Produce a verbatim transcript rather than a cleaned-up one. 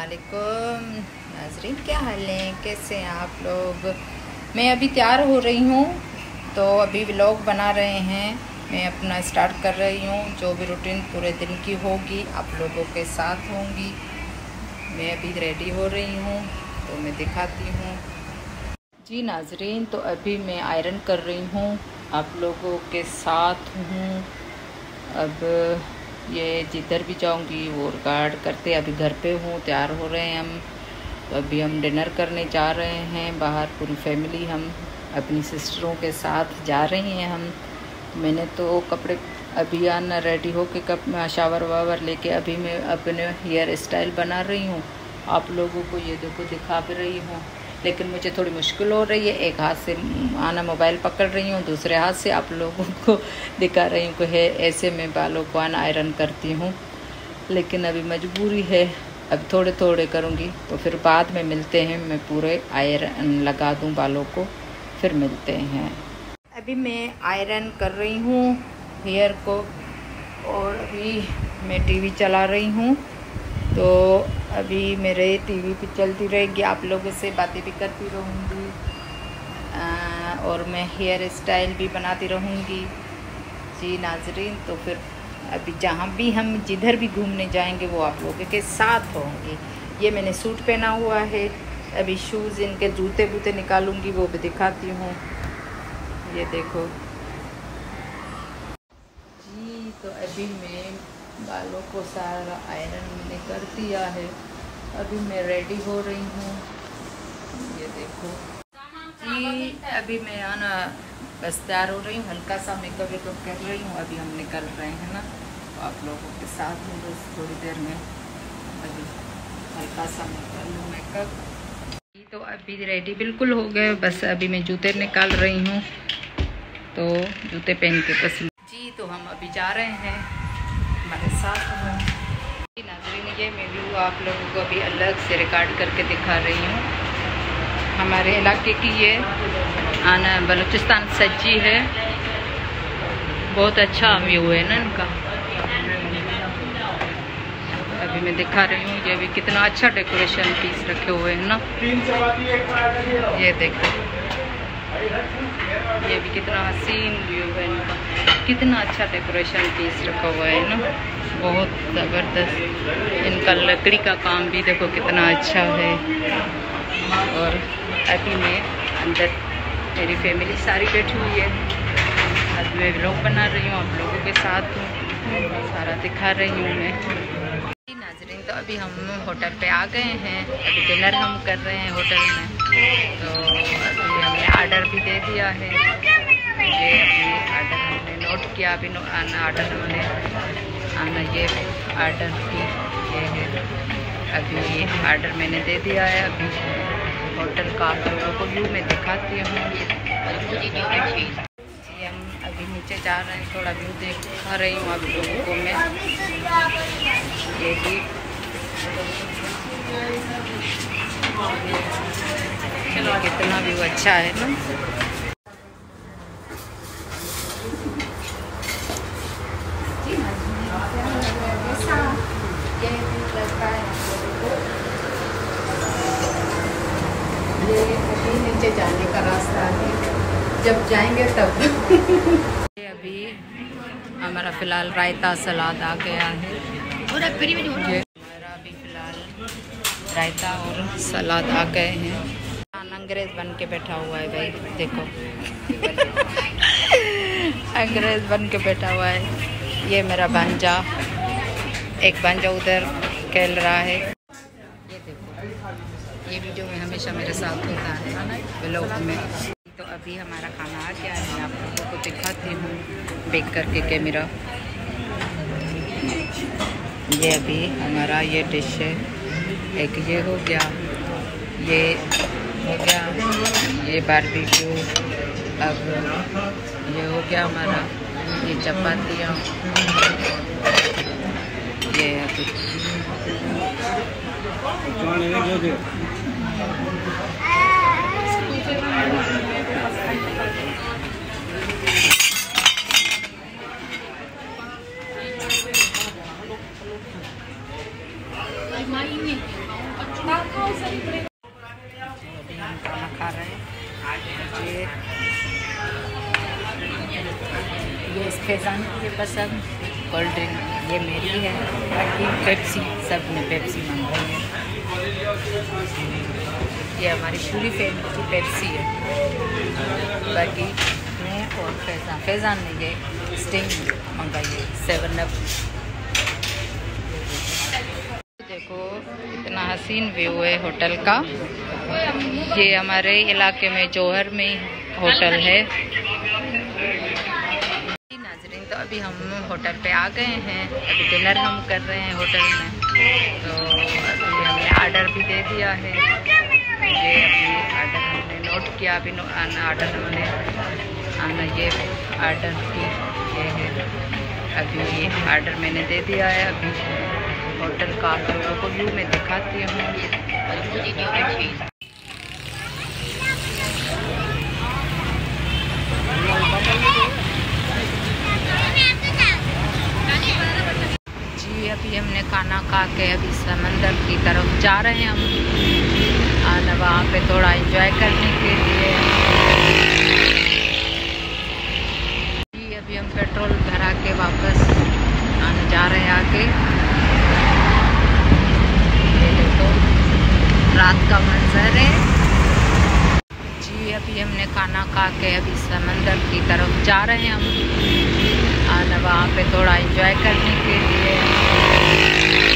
अस्सलामुअलैकुम नाज़रीन, क्या हाल है, कैसे हैं आप लोग। मैं अभी तैयार हो रही हूँ, तो अभी व्लॉग बना रहे हैं। मैं अपना स्टार्ट कर रही हूँ, जो भी रूटीन पूरे दिन की होगी आप लोगों के साथ होंगी। मैं अभी रेडी हो रही हूँ, तो मैं दिखाती हूँ। जी नाज़रीन, तो अभी मैं आयरन कर रही हूँ, आप लोगों के साथ हूँ। अब ये जिधर भी जाऊंगी वो रिकॉर्ड करते। अभी घर पे हूँ, तैयार हो रहे हैं हम, तो अभी हम डिनर करने जा रहे हैं बाहर। पूरी फैमिली हम अपनी सिस्टरों के साथ जा रही हैं हम। मैंने तो कपड़े अभी आना रेडी हो के कप शावर वावर लेके अभी मैं अपने हेयर स्टाइल बना रही हूँ। आप लोगों को ये देखो दिखा भी रही हूँ, लेकिन मुझे थोड़ी मुश्किल हो रही है। एक हाथ से आना मोबाइल पकड़ रही हूँ, दूसरे हाथ से आप लोगों को दिखा रही हूँ कि है ऐसे मैं बालों को आना आयरन करती हूँ। लेकिन अभी मजबूरी है, अब थोड़े थोड़े करूँगी, तो फिर बाद में मिलते हैं। मैं पूरे आयरन लगा दूँ बालों को, फिर मिलते हैं। अभी मैं आयरन कर रही हूँ हेयर को, और अभी मैं टीवी चला रही हूँ। तो अभी मेरे टीवी पे चलती रहेगी, आप लोगों से बातें भी करती रहूँगी, और मैं हेयर स्टाइल भी बनाती रहूँगी। जी नाज़रीन, तो फिर अभी जहाँ भी हम जिधर भी घूमने जाएंगे वो आप लोगों के साथ होंगे। ये मैंने सूट पहना हुआ है, अभी शूज़, इनके जूते बूते निकालूंगी, वो भी दिखाती हूँ। ये देखो जी, तो अभी मैं बालों को सारा आयरन मैंने कर दिया है। अभी मैं रेडी हो रही हूँ, ये देखो जी। अभी मैं आना बस तैयार हो रही हूँ, हल्का सा मेकअप वेकअप कर रही हूँ। अभी हम निकल रहे हैं ना, तो आप लोगों के साथ में बस थोड़ी देर में अभी हल्का सा मैं कर लूँ मेकअप। तो अभी रेडी बिल्कुल हो गए, बस अभी मैं जूते निकाल रही हूँ, तो जूते पहन के बस जी। तो हम अभी जा रहे हैं, हमारे साथ हूँ। नाज़रीन, ये मैं व्यू आप लोगों को अभी अलग से रिकॉर्ड करके दिखा रही हूँ। हमारे इलाके की ये आना बलूचिस्तान सज्जी है, बहुत अच्छा व्यू है ना इनका। अभी मैं दिखा रही हूँ, ये भी कितना अच्छा डेकोरेशन पीस रखे हुए हैं ना। ये देखो, ये भी कितना हसीन व्यू है इनका, कितना अच्छा डेकोरेशन पीस रखा हुआ है ना, बहुत ज़बरदस्त। इनका लकड़ी का काम भी देखो कितना अच्छा है। और अभी मैं अंदर, मेरी फैमिली सारी बैठी हुई है। आज मैं व्लॉग बना रही हूँ, आप लोगों के साथ हूँ, सारा दिखा रही हूँ मैं। नाज़रीन, तो अभी हम होटल पे आ गए हैं, अभी डिनर हम कर रहे हैं होटल में। तो अभी हमने आर्डर भी दे दिया है, ये अभी आर्डर हमने नोट किया। अभी आना आर्डर हमने आना ये आर्डर की ये है, अभी आर्डर मैंने दे दिया है। अभी होटल का आप लोगों को व्यू में दिखाती हूँ। हम अभी नीचे जा रहे हैं, थोड़ा व्यू दिखा रही हूँ आप लोगों को मैं। ये भी चलो, कितना व्यू अच्छा है ना। ये अभी नीचे जाने का रास्ता है, जब जाएंगे तब। अभी हमारा फ़िलहाल रायता सलाद आ गया है, हमारा अभी फ़िलहाल रायता और सलाद आ गए हैं। अंग्रेज़ बन के बैठा हुआ है भाई, देखो अंग्रेज़ बन के बैठा हुआ है। ये मेरा भांजा, एक भांजा उधर खेल रहा है। ये देखो, ये वीडियो में हमेशा मेरे साथ होता है व्लॉग में। तो अभी हमारा खाना आ गया है, आप लोगों को दिखाती हूँ बेक करके कैमरा। ये अभी हमारा ये डिश है, एक ये हो गया, ये हो गया, ये बारबेक्यू। अब ये हो गया हमारा, ये चपातियाँ, ये अभी जूस फैजान की है पसंद, कोल्ड ड्रिंक ये मेरी है, बाकी पेप्सी सब ने पेप्सी मंगाई है। ये हमारी पूरी फैमिली की पेप्सी है, बाकी मैं और फैजान फैजान ने ये स्टिंग मंगाई है सेवन अप। देखो इतना हसीन व्यू है होटल का। ये हमारे इलाके में जौहर में होटल है। नाजरीन तो अभी हम होटल पे आ गए हैं, अभी डिनर हम कर रहे हैं होटल में। तो अभी हमने आर्डर भी दे दिया है, ये अभी आर्डर हमने नोट किया, अभी आर्डर हमने आना ये आर्डर की ये है, अभी ये आर्डर मैंने दे दिया है। अभी होटल का आप लोगों को व्यू में दिखाती हूँ। जी अभी हमने खाना खा के अभी समंदर की तरफ जा रहे हैं हम, आना वहाँ पे थोड़ा एंजॉय करने के लिए। जी अभी हम पेट्रोल भरा के वापस आने जा रहे हैं आगे। रात का मंजर है जी। अभी हमने खाना खा के अभी समंदर की तरफ जा रहे हैं हम, आना वहाँ पे थोड़ा एंजॉय करने के लिए।